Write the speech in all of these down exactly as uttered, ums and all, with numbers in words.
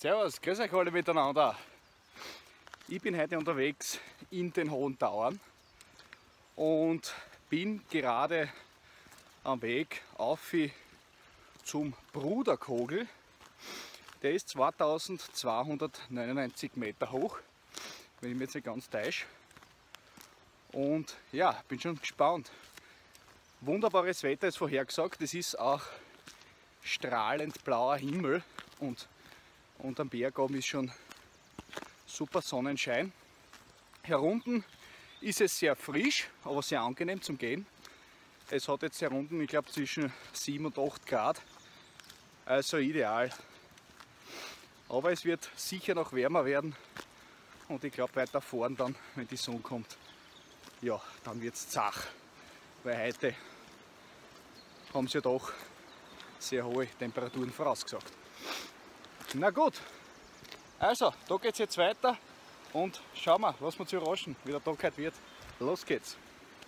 Servus, grüß euch alle miteinander. Ich bin heute unterwegs in den Hohen Tauern und bin gerade am Weg auf zum Bruderkogel. Der ist zweitausendzweihundertneunundneunzig Meter hoch, wenn ich mich jetzt nicht ganz täusche. Und ja, bin schon gespannt. Wunderbares Wetter ist vorhergesagt, es ist auch strahlend blauer Himmel und, und am Berg oben ist schon super Sonnenschein. Herunten ist es sehr frisch, aber sehr angenehm zum Gehen. Es hat jetzt herunten, ich glaube, zwischen sieben und acht Grad, also ideal. Aber es wird sicher noch wärmer werden und ich glaube weiter vorn dann, wenn die Sonne kommt, ja, dann wird es zach. Weil heute haben sie ja doch sehr hohe Temperaturen vorausgesagt. Na gut, also da geht es jetzt weiter und schauen wir, lassen wir uns überraschen, wie der Tag heute wird. Los geht's!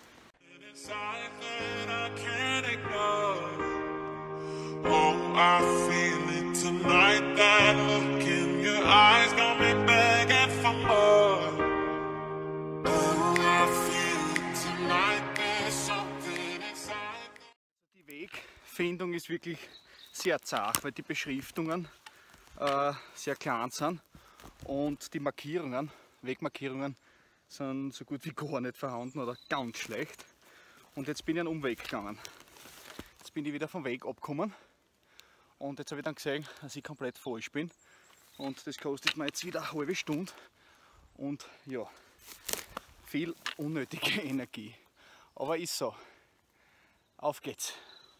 Die Wegfindung ist wirklich sehr zart, weil die Beschriftungen äh, sehr klein sind und die Markierungen, Wegmarkierungen, sind so gut wie gar nicht vorhanden oder ganz schlecht. Und jetzt bin ich einen Umweg gegangen. Jetzt bin ich wieder vom Weg abgekommen und jetzt habe ich dann gesehen, dass ich komplett falsch bin. Und das kostet mir jetzt wieder eine halbe Stunde und ja, viel unnötige Energie. Aber ist so. Auf geht's!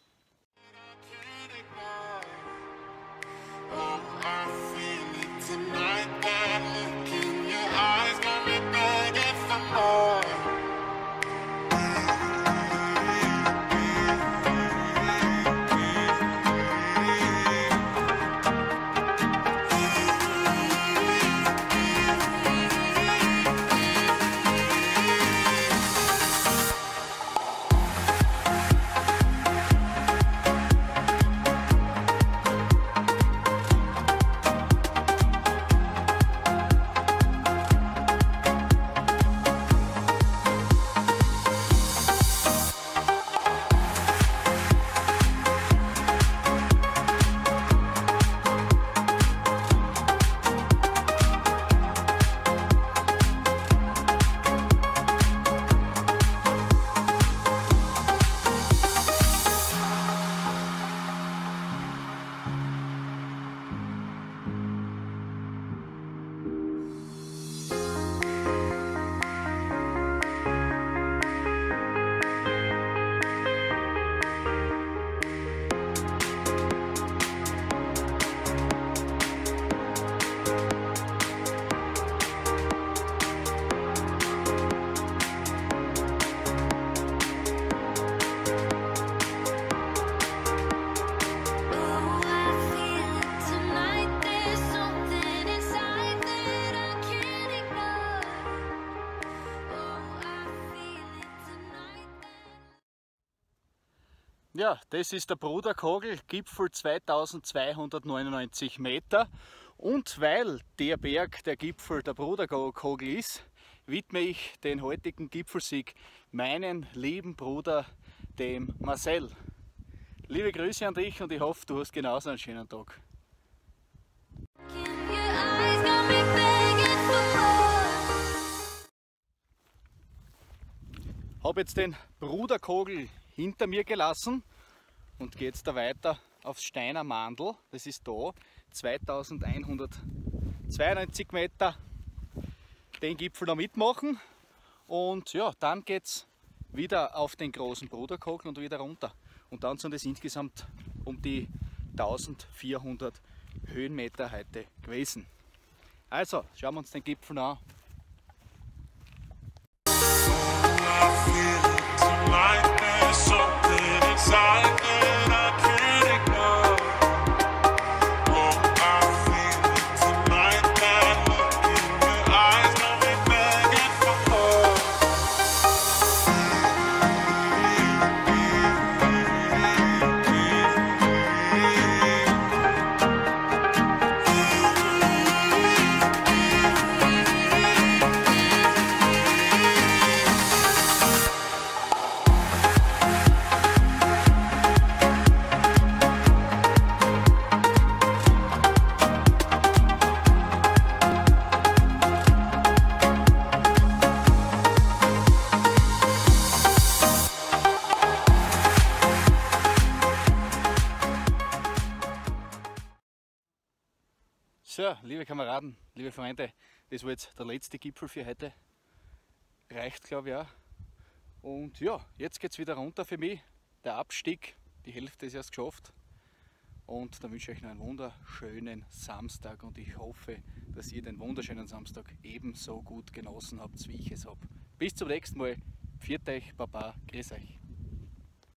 Ja, das ist der Bruderkogel, Gipfel zweitausendzweihundertneunundneunzig Meter. Und weil der Berg, der Gipfel, der Bruderkogel ist, widme ich den heutigen Gipfelsieg meinen lieben Bruder, dem Marcel. Liebe Grüße an dich und ich hoffe, du hast genauso einen schönen Tag. Ich habe jetzt den Bruderkogel hinter mir gelassen und gehe jetzt da weiter aufs Steiner Mandl. Das ist da, zweitausendeinhundertzweiundneunzig Meter, den Gipfel noch mitmachen und ja, dann geht es wieder auf den großen Bruderkogel und wieder runter. Und dann sind es insgesamt um die eintausendvierhundert Höhenmeter heute gewesen. Also, schauen wir uns den Gipfel an. ja, liebe Kameraden, liebe Freunde, das war jetzt der letzte Gipfel für heute. Reicht, glaube ich, auch. Und ja, jetzt geht es wieder runter für mich. Der Abstieg, die Hälfte ist erst geschafft. Und dann wünsche ich euch noch einen wunderschönen Samstag und ich hoffe, dass ihr den wunderschönen Samstag ebenso gut genossen habt, wie ich es habe. Bis zum nächsten Mal. Pfiat euch, Baba, grüß euch.